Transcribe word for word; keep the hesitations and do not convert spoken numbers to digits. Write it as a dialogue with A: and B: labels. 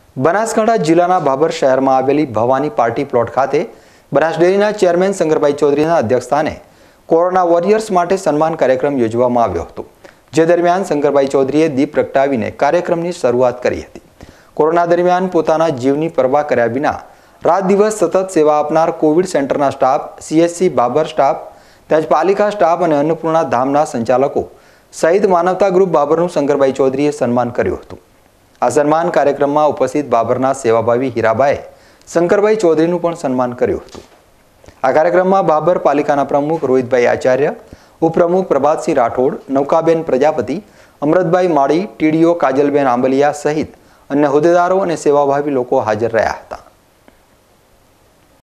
A: બનાસકાંઠા જિલ્લાના ભાભર શહેરમાં આવેલી ભવાની પાર્ટી પ્લોટ ખાતે બનાસ ડેરીના ચેરમેન શંકરભાઈ ચૌધરીના અધ્યક્ષસ્થાને કોરોના વોરિયર્સ માટે સન્માન કાર્યક્રમ યોજવામાં આવ્યો હતો, જે દરમિયાન શંકરભાઈ ચૌધરીએ દીપ પ્રગટાવીને કાર્યક્રમની શરૂઆત કરી હતી। કોરોના દરમિયાન પોતાના જીવની પરવા કર્યા વિના રાત દિવસ સતત સેવા આપનાર કોવિડ સેન્ટરના સ્ટાફ, સીએચસી ભાભર સ્ટાફ, તેમજ પાલિકા સ્ટાફ અને અન્નપૂર્ણા ધામના સંચાલકો સહિત માનવતા ગ્રુપ ભાભરનું શંકરભાઈ ચૌધરીએ સન્માન કર્યું હતું। આ સન્માન કાર્યક્રમમાં ઉપસ્થિત ભાભરના સેવાભાવી હીરાબાએ શંકરભાઈ ચૌધરીનું પણ સન્માન કર્યું હતું। આ કાર્યક્રમમાં ભાભર પાલિકાના પ્રમુખ રોહિતભાઈ આચાર્ય, ઉપપ્રમુખ પ્રભાતસિંહ રાઠોડ, નૌકાબેન પ્રજાપતિ, અમૃતભાઈ માળી, ટીડીઓ કાજલબેન આંબલિયા સહિત અન્ય હોદ્દેદારો અને સેવાભાવી લોકો હાજર રહ્યા હતા।